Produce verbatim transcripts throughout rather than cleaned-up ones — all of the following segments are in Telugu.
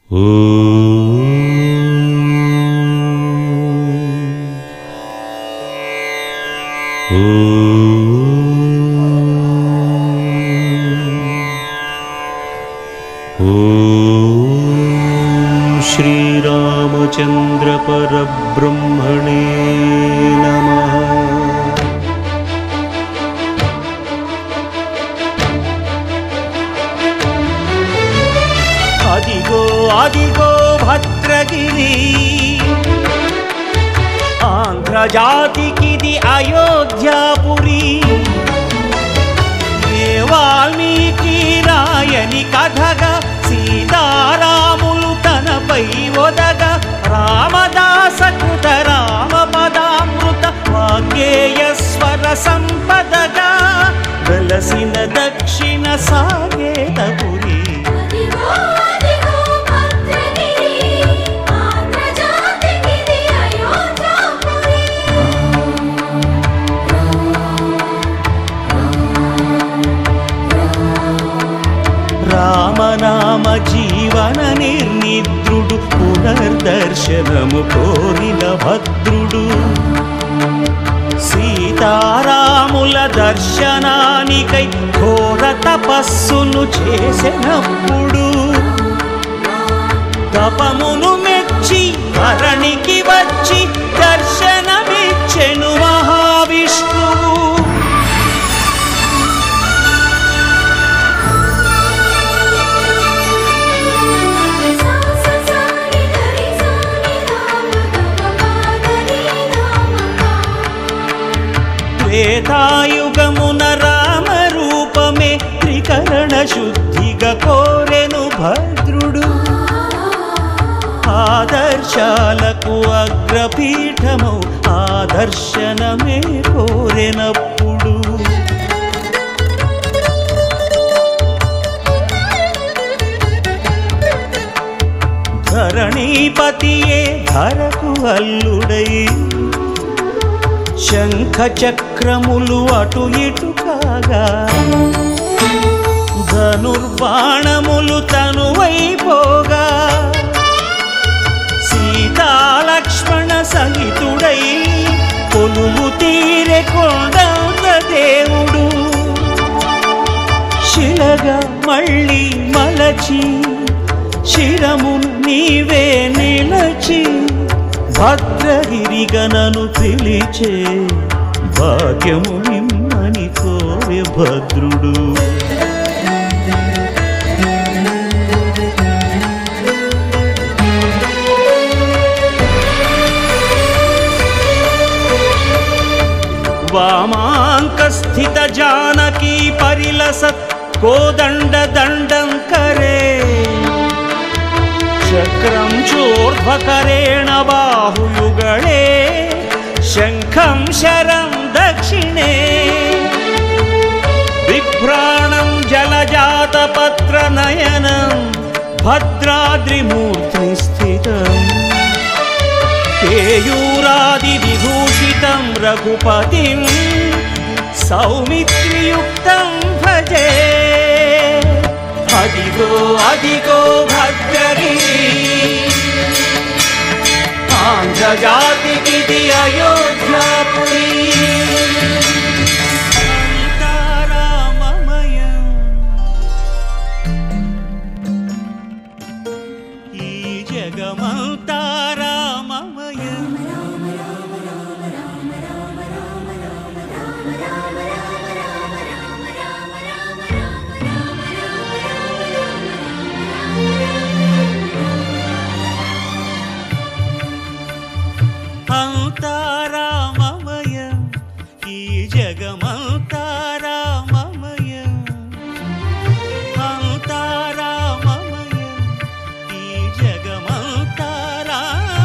श्रीरामचंद्र परब्रह्मणे नमः। अदिगो अदिगो भद्रगिरि आंध्र जातिकिदि अयोध्यापुरी वाल्मीकि रायनि कथगा सीतारामुलु तनपै ओदग रामदास कृत राम पदामृत वाग्गेय स्वर संपदगा వెలసిన దక్షిణ సాగేతపురి రామనామ జీవన నిర్నిద్రుడు పునర్దర్శనము కోరిన భద్రుడు సీతారాముల దర్శనానికై ఘోర తపస్సును చేసినప్పుడు తపమును మెచ్చి ధరణికి వచ్చి దర్శనమిచ్చెను మహావిష్ణువు. త్రేతాయుగమున రామ రూపమే త్రికరణ శుద్ధిగా కోరెను భద్రుడు. ఆదర్శాలకు అగ్రపీఠము ఆదర్శనమే కోరెనప్పుడు ధరణీపతియే ధరకు అల్లుడై శంఖ చక్రములు అటు ఇటు కాగా ధనుర్బాణములు తనువైపోగా సీతాలక్ష్మణ సహితుడై కొలువు తీరె కొండంత దేవుడు శిలగా మళ్ళీ మలచి శిరమును నీవే నిలచి భద్రగిరిగనను పిలిచే భాగ్యము నిమ్మని కోరె భద్రుడు. వామాంక స్థిత జానకీ పరిలసత్ కోదండ దండం కరే చక్రం చోర్ధ్వకరేణ బాహుయుగళే శంఖం శరం దక్షిణే బిభ్రాణం జలజాతపత్ర నయనం భద్రాద్రిమూర్తి స్థితం కేయూరాది విభూషితం రఘుపతిం సౌమిత్రియుక్తం భజే. అదిగో అదిగో భద్రగిరి ఆంధ్ర జాతికిది అయోధ్యాపురి అంతారామమయం ఈ జగమంతారామమయం. అంతారామమయం ఈ జగమంతారామమయం అంతారామమయం ఈ జగమంతారామమయం.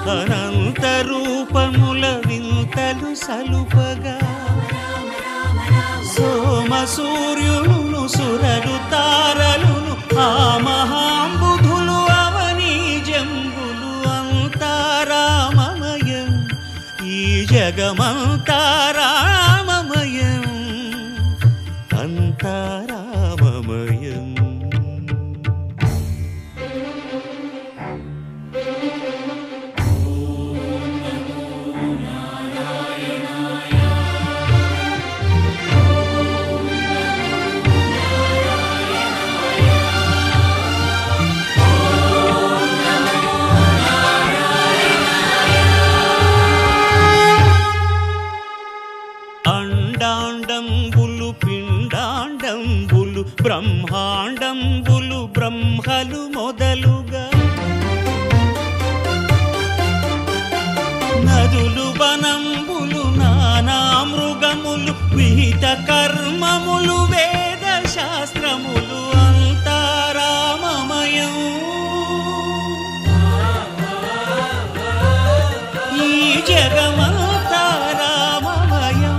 అనంత రూపముల వింతలు సలుపగా సోమ సూర్యులను సురలు తారలును ఆ మహాంబుధులు అవనీ జంబులు అంతా రామమయం ఈ జగమంతా రామమయం అంతా రామమయం. అండాండంబులు పిండాండంబులు బ్రహ్మాండంబులు బ్రహ్మలు మొదలుగా నదులు వనంబులు నానా మృగములు విహిత కర్మములు వేద శాస్త్రములు అంతా రామమయం ఈ జగమంతా రామమయం.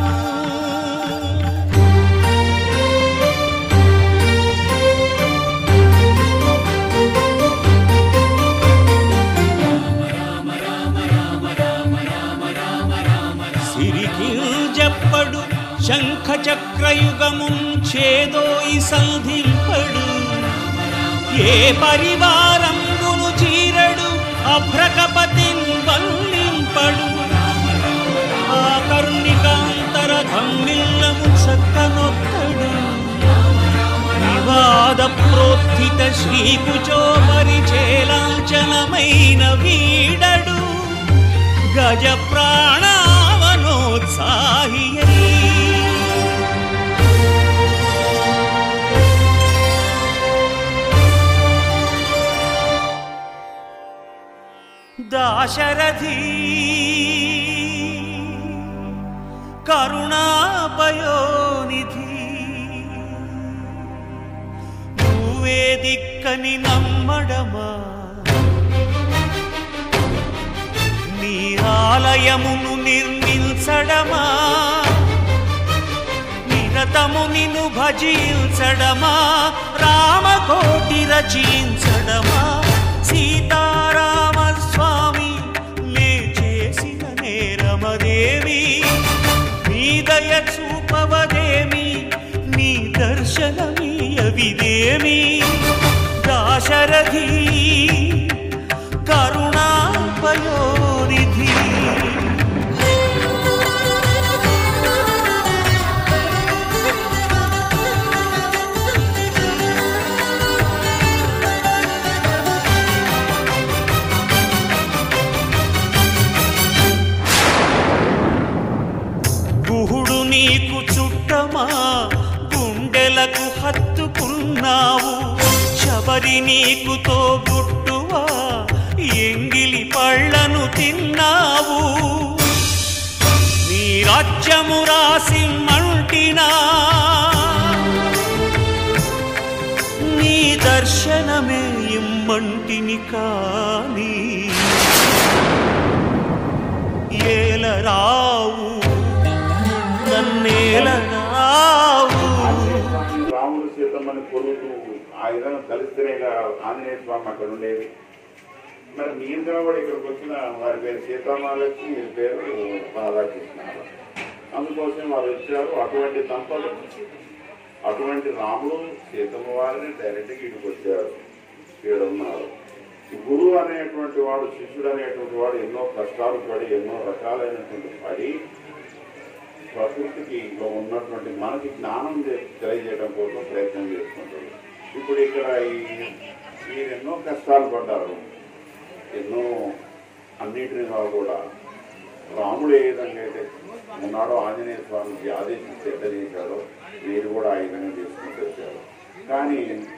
సిరికింజప్పడు శంఖ చక్రయుగముంచేదోయి సంధింపడు ఏ పరివారంబును చీరడు అభ్రకపతిన్ వల్లింపడు ఆ కర్ణికాంతర ధమ్మిల్లము చక్కనొక్కడు వివాద ప్రోత్థిత శ్రీకుచో పరిచేలాంచనమైన వీడడు గజ ప్రాణావనోత్సాహియై దాశరథి కరుణాపయోనిధి నువ్వే దిక్కని నమ్మడమా నీ ఆలయమును నిర్మించడమా నిరతము నిన్ను భజించడమా రామకోటి రచించడమా సీతారామస్వామి నే చేసిన నేరమదేవి నీ దయ చూపవదేమి నీ దర్శనమీయవిదేమి దాశరథి కరుణాపయోనిధి. గుహుడు నీకు చుట్టమా గుండెలకు హత్తుకున్నావు శబరి నీకు తోబుట్టువా ఎంగిలి పళ్ళను తిన్నావు నీ రాజ్యము రాసి మంటినా నీ దర్శనమే ఇమ్మంటిని కాని ఏలరావు నన్నేలరావు. రాముడు సీతమ్మని కొలుతూ ఆ విధంగా కలిస్తేనేగా ఆంజనేయ స్వామి అక్కడ ఉండేది. మరి మీరు కూడా ఇక్కడికి వచ్చిన వారి పేరు సీతామహాలక్ష్మి, మీ పేరు రాధాకృష్ణ. అందుకోసం వారు వచ్చారు. అటువంటి దంపతులు అటువంటి రాముడు సీతమ్మ వారిని డైరెక్ట్గా ఇక్కడికి వచ్చారు. ఇక్కడ ఉన్నారు. గురువు అనేటువంటి వాడు శిష్యుడు అనేటువంటి వాడు ఎన్నో కష్టాలు పడి ఎన్నో రకాలైనటువంటి పడి ప్రకృతికి ఉన్నటువంటి మనకి జ్ఞానం తెలియజేయడం కోసం ప్రయత్నం చేసుకుంటారు. ఇప్పుడు ఇక్కడ ఈ మీరు ఎన్నో కష్టాలు పడ్డారు, ఎన్నో అన్నిటిగా కూడా రాముడు ఏ విధంగా అయితే ఉన్నాడో ఆంజనేయ స్వామికి ఆదేశించి ఎట్లా చేశాడో మీరు కూడా ఆ విధంగా చేసుకుంటూ వచ్చారు. కానీ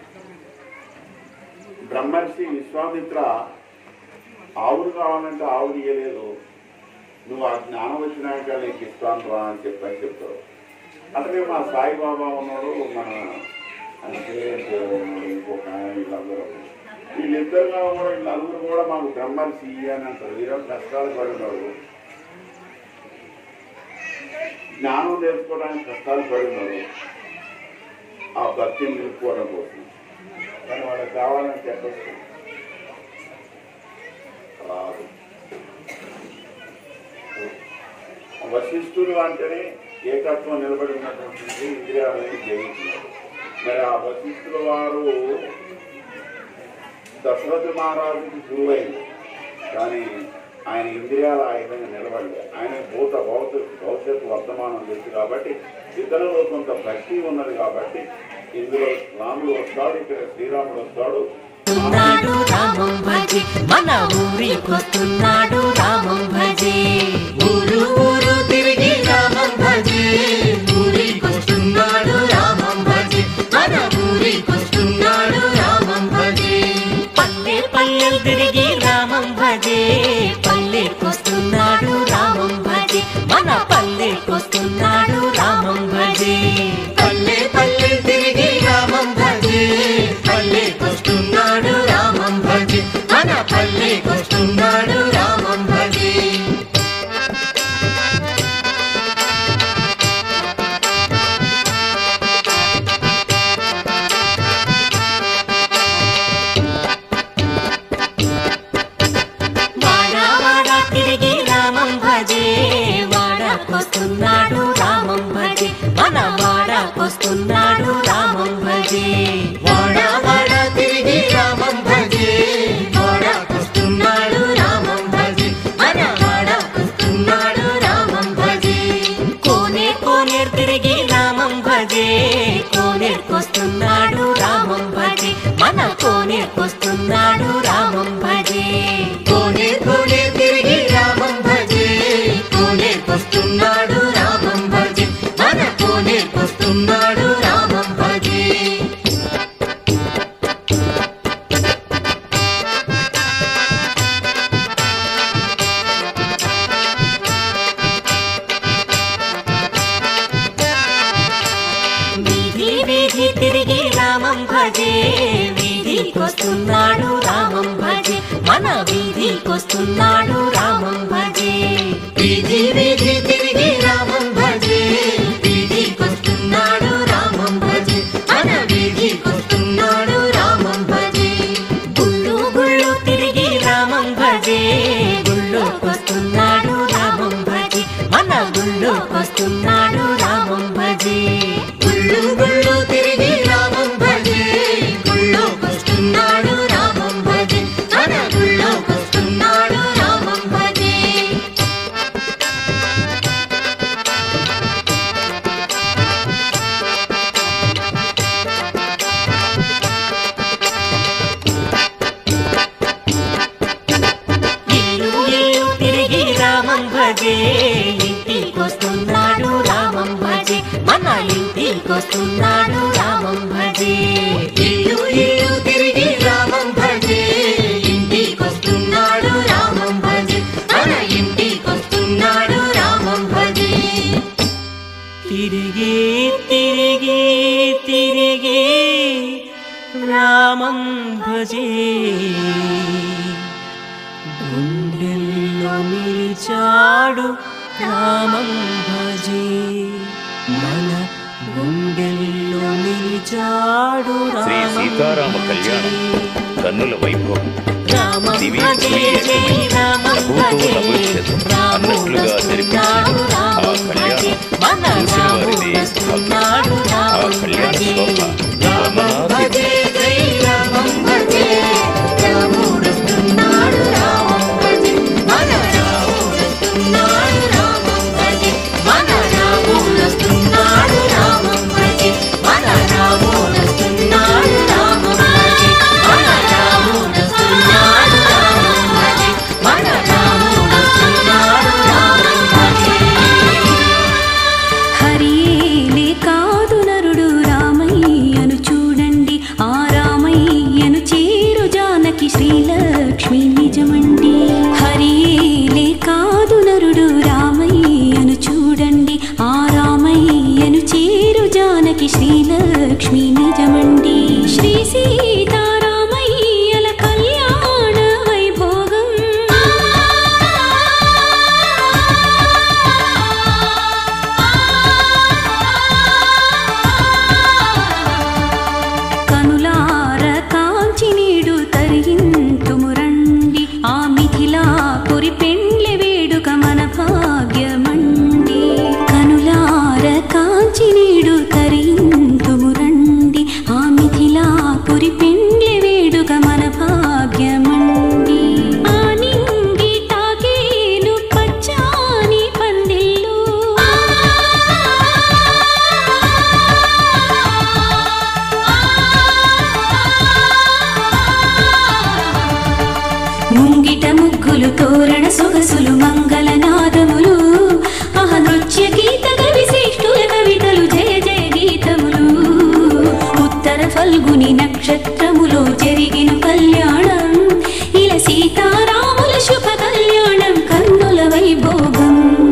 బ్రహ్మర్షి విశ్వామిత్ర ఆవులు కావాలంటే ఆవులు ఇయ్యలేదు, నువ్వు ఆ జ్ఞానం వచ్చినాక నీకు ఇస్తాను రా అని చెప్పని చెప్తావు. అట్లనే మా సాయిబాబా ఉన్నాడు, మన అంటే ఇంకొక వీళ్ళందరూ వీళ్ళిద్దరుగా కూడా నలుగురు కూడా మాకు బ్రహ్మర్షి అని అంటారు. ఈరోజు కష్టాలు పడినారు, జ్ఞానం నేర్చుకోవడానికి కష్టాలు పడినారు, ఆ భక్తిని నిలుపుకోవడం కోసం. కానీ వాళ్ళకి కావాలని చెప్పచ్చు రాదు. వశిష్ఠుడు అంటేనే ఏకత్వం నిలబడి ఉన్నటువంటి ఇంద్రియాలని జయించినారు. మరి ఆ వశిష్ఠుల వారు దశరథ మహారాజుకి గురువైంది, కానీ ఆయన ఇంద్రియాలు ఆ విధంగా నిలబడలేదు. ఆయన భూత భవిష్యత్ భవిష్యత్తు వర్తమానం తెలుసు కాబట్టి ఇతరులో కొంత భక్తి ఉన్నది కాబట్టి ఇందులో రాముడు వస్తాడు, ఇక్కడ శ్రీరాముడు వస్తాడు. రామం భజే మన ఊరికొస్తున్నాడు రామం భజే, ఊరు ఊరు తిరిగి రామం భజే, ఊరికొస్తున్నాడు రామం భజే, మన ఊరికొస్తున్నాడు రామం భజే. పల్లె పల్లెలు తిరిగి రామం భజే, పల్లెకొస్తున్నాడు రామం భజే, మన పల్లెకొస్తున్నాడు రామం భజే. పల్లె పల్లె తిరిగి రామం భజే, పల్లెకొస్తున్నాడు రామం భజే, మన పల్లెకొస్తున్నాడు రామం భజే. వాడా వాడా తిరిగి రామం భజే, వాడాకొస్తున్నాడు రామం భజే, మన వాడాకొస్తున్నాడు రామం భజే. వాడా వాడా తిరిగి రామం భజే, వాడాకొస్తున్నాడు రామం భజే, మన వాడాకొస్తున్నాడు రామం భజే. కోనే కోనేరు తిరిగి రామం భజే, కోనేరుకొస్తున్నాడు రామం భజే, మన కోనేరుకొస్తున్నాడు రామం భజే. కోనే కోనే తిరిగి రామం భజే, కోనేరుకొస్తున్నాడు రామం భజే, మన కోనేరుకొస్తున్నాడు రామం భజే. వీధి వీధి తిరిగి రామం భజే, వీధికొస్తున్నాడు రామం భజే, మన వీధికొస్తున్నాడు రామం భజే. వీధి వీధి తిరిగి రామం భజే, వీధికొస్తున్నాడు రామం భజే, మన వీధికొస్తున్నాడు రామం భజే. గుళ్ళు గుళ్ళు తిరిగి రామం భజే, గుళ్ళోకొస్తున్నాడు రామం భజే, మన గుళ్ళోకొస్తున్నాడు రామం భజే. గుళ్ళు గుళ్ళు తిరిగి రామం భజే, గుళ్ళోకొస్తున్నాడు రామం భజే, మన గుళ్ళోకొస్తున్నాడు రామం భజే. ఇల్లు ఇల్లు తిరిగి రామం భజే, ఇంటికొస్తున్నాడు రామం భజే, మన ఇంటికొస్తున్నాడు రామం భజే. ఇల్లు ఇల్లు తిరిగి రామం భజే, ఇంటికొస్తున్నాడు రామం భజే, మన ఇంటికొస్తున్నాడు రామం భజే. తిరిగి తిరిగి తిరిగి రామం భజే, గుండెల్లో నిలిచాడు రామం భజే, మన గుండెల్లో నిలిచాడు శ్రీ సీతారామ కళ్యాణం కన్నుల వైభవం రామం దివి భజే, శ్రీయత్నమై రామం ప్రభుతో భజే, నభవిష్యత్ అన్నట్లుగా జరిపించిన ఆ కళ్యాణం చూసిన వారిది భాగ్యం. ఆ కళ్యాణ శోభ వర్ణనాతీతం. రామం భజే, రాముడొస్తున్నాడు రామం భజే, మన రాముడొస్తున్నాడు రామం భజే, మన రాముడొస్తున్నాడు రామం భజే, మన రాముడొస్తున్నాడు రామం భజే, మన రాముడొస్తున్నాడు రామం భజే, మన రాముడొస్తున్నాడు ముంగిట ముగ్గులు తోరణ సొగసులు మంగళనాదములు ఆహ నృత్య గీత కవి శ్రేష్ఠుల కవితలు జయ జయ గీతములు ఉత్తర ఫల్గుని నక్షత్రములో జరిగిన కళ్యాణం ఇలా సీతారాముల శుభ కళ్యాణం కన్నుల వైభోగం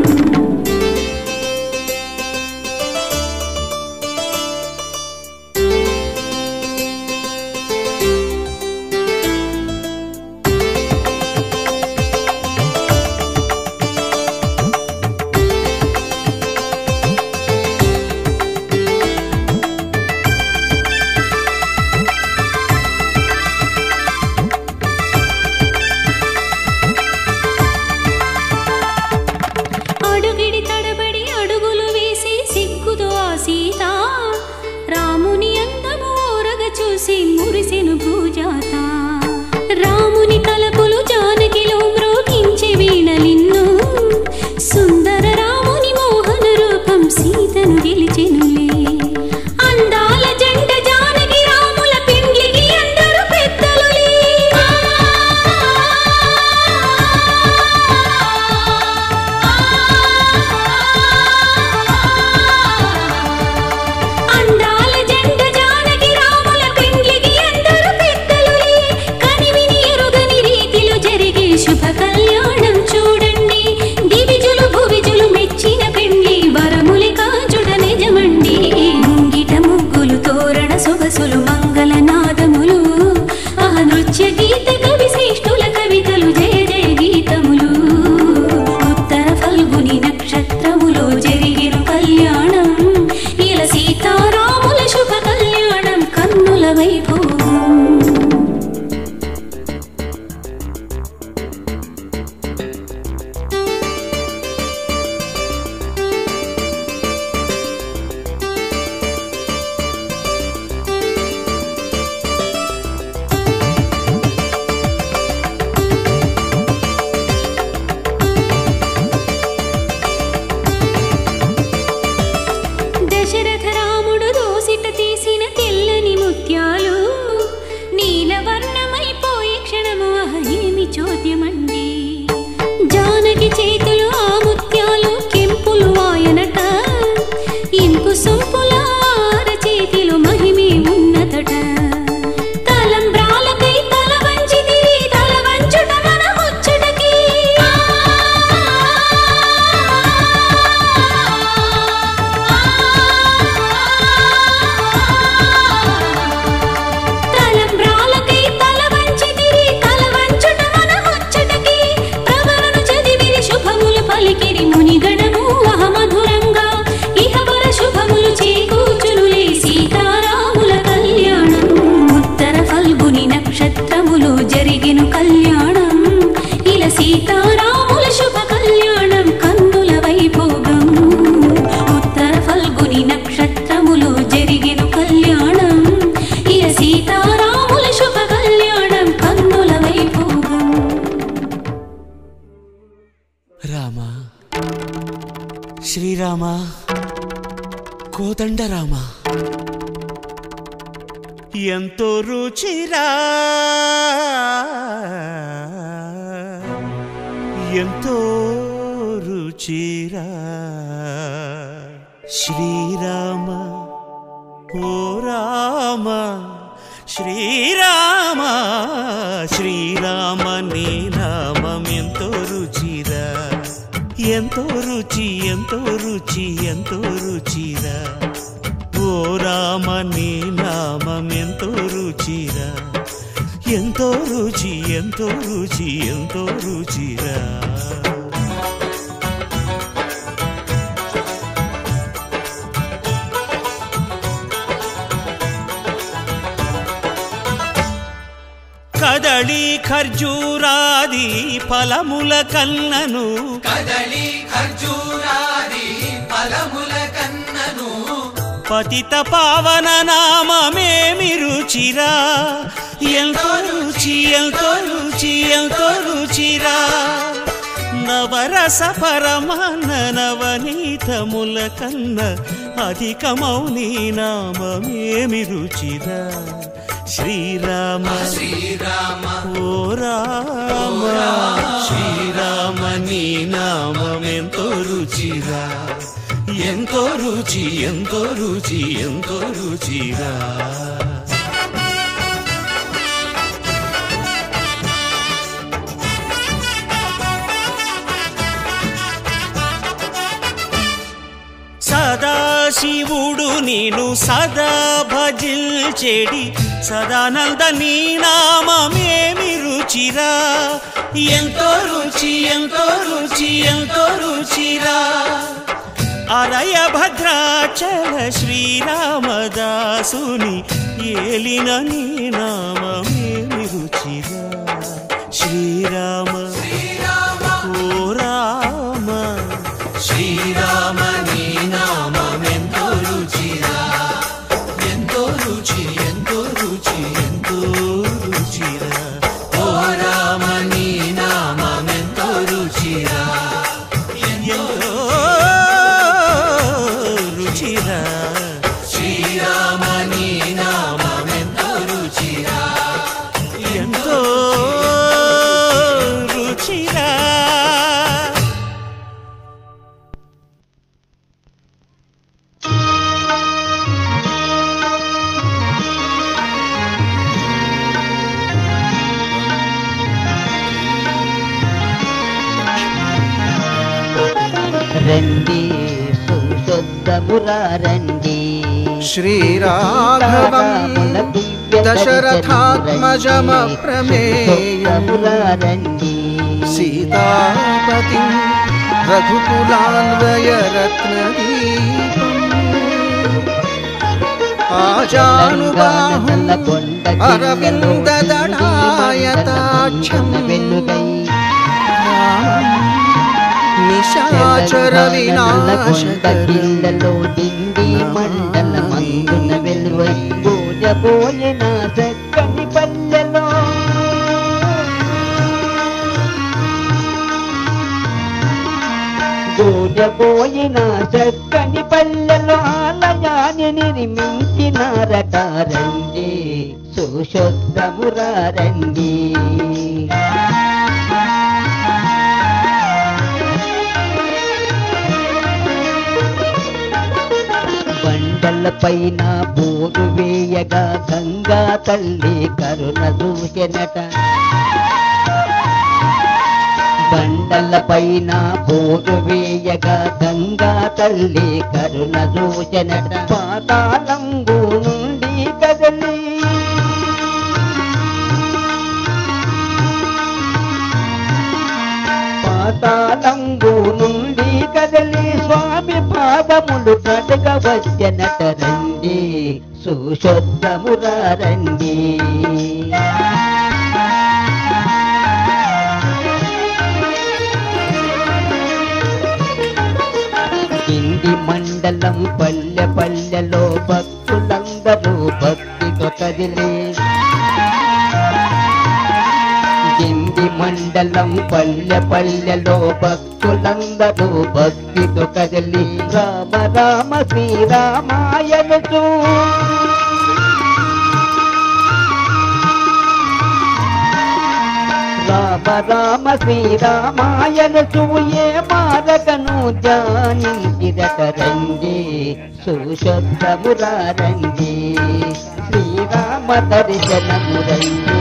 శ్రీరామ కోదండరామ ఎంతో రుచిరా ఎంతో రుచిరా శ్రీరామ ఓ రామ శ్రీరామ శ్రీరామ నీ నామం ఎంతో రుచిరా ఎంతో రుచి ఎంతో రుచి ఎంతో రుచిరా ఓ రామ నీ నామం ఎంతో రుచిరా ఎంతో రుచి ఎంతో రుచి ఎంతో రుచిరా కదళి ఖర్జూరాది ఫలముల కన్నను కదళి ఖర్జూరాది ఫలముల కన్నను పతిత పావన నామమేమి రుచిరా ఎంతో రుచి ఎంతో రుచి ఎంతో రుచిరా నవరస పరమాన్న నవనీతముల కన్న అధికమౌ నీ నామమేమి రుచిరా శ్రీరామ శ్రీరామ ఓ రామ శ్రీరామ నీ నామమెంతో రుచిరా ఎంతో రుచి ఎంతో రుచి ఎంతో రుచిరా సదాశివుడు నేను సదా భజిల్చెడి సదానంద నీ నామమేమి రుచిరా ఎంతో రుచి ఎంతో రుచి ఎంతో రుచిరా అరయ భద్రాచల శ్రీరామదాసుని ఏలిన నీ నామమేమి రుచిరా శ్రీరామ ఓ రామ శ్రీరామ నీ నామమెంతో రుచిరా ఎంతో రుచి ఎంతో రుచి ఎంతో రుచిరా ఓ రామ నీ నామమెంతో రుచిరా ఎంతో రుచిరా శ్రీరామ నీ నామమెంతో రుచిరా ఎంతో రుచిరా రండి సుశుద్ధమురారండి శ్రీరాఘవం దశరథాత్మజమప్రమేయమురారండి సీతాపతిం రఘుకులాన్వయరత్నదీపం ఆజానుబాహుం అరవిందదళాయతాక్షం నిశాచర వినాశకిండలో డిండి మండల మందున వెలువై పూజపోయిన చక్కని పల్లెలో పూజపోయిన చక్కని పల్లెలో ఆలయాన్ని నిర్మించినారట రండి సుశుద్ధమురారండి బండల పైన బోరు వేయగా గంగా తల్లి కరుణ చూచెనట బండల పైన బోరు వేయగా గంగా తల్లి కరుణ చూచెనట పాతాళంబు నుండి కదలి పాతాళంబు నుండి కదలి స్వామి పాదములు కడగ వచ్చనట రండి సుశుద్ధమురారండి కింది మండలం పల్లె పల్లెలో భక్తులందరూ భక్తితో కదిలి కింది మండలం పల్లె పల్లెలో భక్తులందరూ భక్తితో కదిలి రామ రామ శ్రీరామాయణుచు రామ రామ శ్రీరామాయణుచు ఏ మారకను ధ్యానించిరట రండి సుశుద్ధమురారండి శ్రీరామ దర్శనము రండి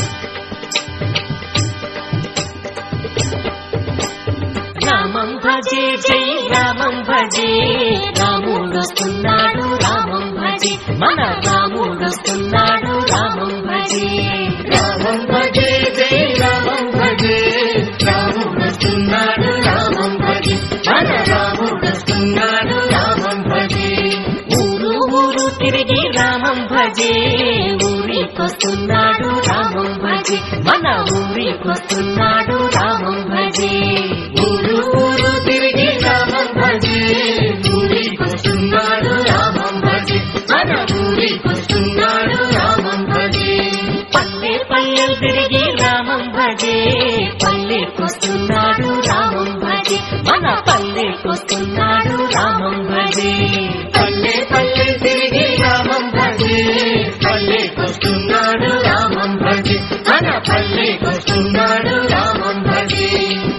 రామం భజే జై రామం భజే రాముడొస్తున్నాడు రామం భజే మన రాముడొస్తున్నాడు రామం భజే రామం భజే జై రామం భజే రాముడొస్తున్నాడు రామం భజే మన రాముడొస్తున్నాడు రామం భజే ఊరు ఊరు తిరిగి రామం భజే ఊరికొస్తున్నాడు రామం భజే మన ఊరికొస్తున్నాడు రామం భజే ఊరు ఊరు తిరిగి రామం భజే ఊరికొస్తున్నాడు రామం భజే మన ఊరికొస్తున్నాడు రామం భజే పల్లె పల్లెలు తిరిగి రామం భజే పల్లెకొస్తున్నాడు రామం భజే మన పల్లెకొస్తున్నాడు రామం భజే పల్లె పల్లె తిరిగి రామం భజే పల్లెకొస్తున్నాడు పల్లెకొస్తున్నాడు రామం భజే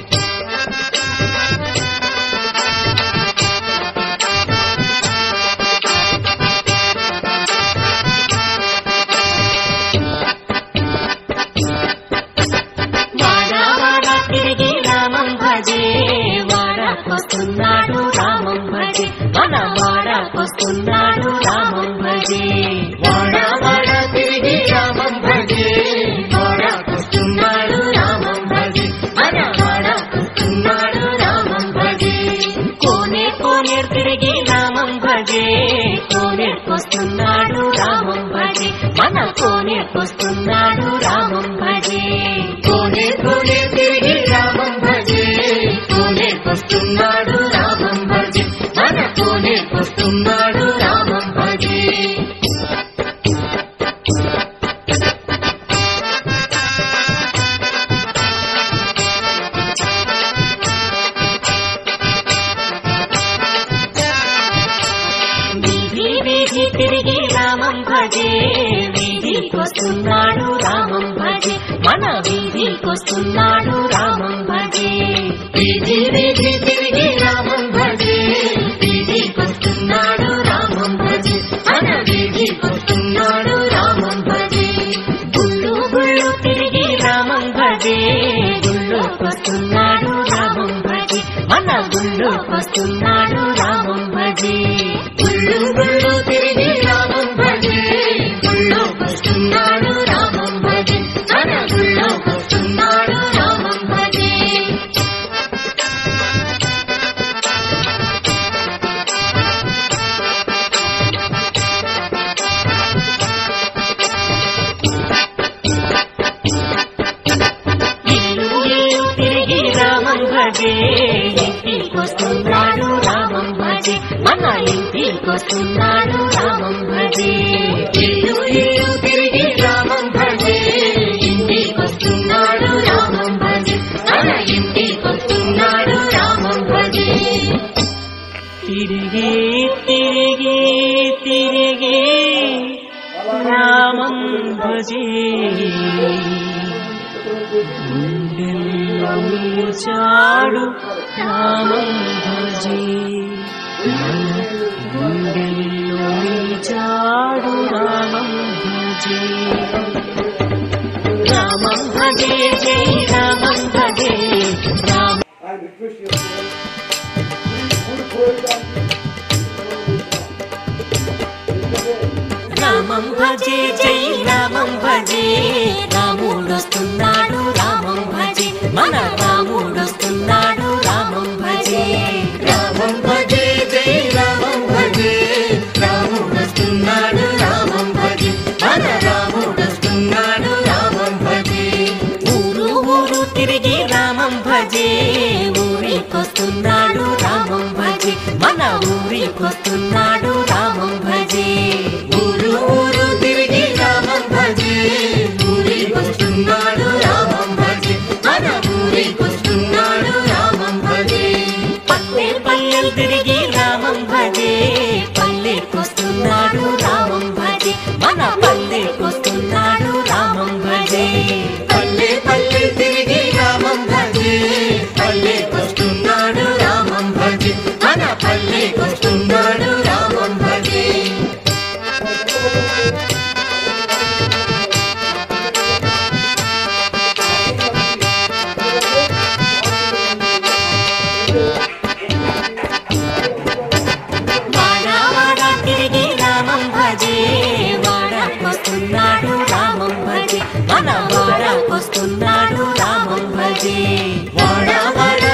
వస్తున్నాడు రామం భజే మన వాడకొస్తున్నాడు రామం భజే వాడ వాడ తిరిగి రామం భజే వాడకొస్తున్నాడు రామం భజే మన వాడకొస్తున్నాడు రామం భజే కోనే కోనేరు తిరిగి రామం భజే కోనేరుకొస్తున్నాడు రామం భజే మన కోనేరుకొస్తున్నాడు రామం భజే కోనే కోనే తిరిగి రామం భజే వస్తున్నాడు రామం భజే మన కోనేరుకొస్తున్నాడు రామం భజే వీధి వీధి తిరిగి రామం భజే వీధికొస్తున్నాడు రామం భజే మన వీధికొస్తున్నాడు రామం భజే వీధి వీధి తిరిగి రామం భజే వీధికొస్తున్నాడు రామం భజే మన వీధికొస్తున్నాడు రామం భజే గుళ్ళు గుళ్ళు తిరిగి రామం భజే గుళ్ళోకొస్తున్నాడు రామం భజే మన గుళ్ళోకొస్తున్నాడు రామం భజే గుళ్ళు గుళ్ళు తిరిగి రామం భజే గుళ్ళోకొస్తున్నాడు రామం భజే మన గుళ్ళోకొస్తున్నాడు రామం భజే భజే ఇంటికొస్తున్నాడు రామం భజే మన ఇంటికొస్తున్నాడు రామం భజే ఇల్లు ఇల్లు తిరిగి రామం భజే ఇంటికొస్తున్నాడు రామం భజే మన ఇంటికొస్తున్నాడు రామం భజే తిరిగి తిరిగి తిరిగి రామం భజే చాడు రామం భజే గుండెల్లో చాడు రామం భజే రామం భజే జై రామం భజే రామ రామం భజే జై రామం భజే రాముడొస్తున్నాడు రామం భజే మన రాముడొస్తున్నాడు రామం భజే రామం భజే జై రామం భజే రాముడొస్తున్నాడు రామం భజే మన రాముడొస్తున్నాడు రామం భజే ఊరు ఊరు తిరిగి రామం భజే ఊరికొస్తున్నాడు రామం భజే మన ఊరికొస్తున్నాడు రామం భజే ఊరు ఊరు తిరిగి రామం భజే ఊరికొస్తున్నాడు రామం భజే మన ఊరికొస్తున్నాడు రామం భజే పల్లె పల్లెలు తిరిగి రామం భజే పల్లెకొస్తున్నాడు రామం భజే మన పల్లెకొస్తున్నాడు రామం భజే పల్లె పల్లె తిరిగి రామం భజే పల్లెకొస్తున్నాడు రామం భజే మన పల్లెకొస్తున్నాడు రామం భజే వాడా వాడా తిరిగి రామం భజే వాడాకొస్తున్నాడు రామం భజే మన వాడాకొస్తున్నాడు రామం భజే వాడా వాడా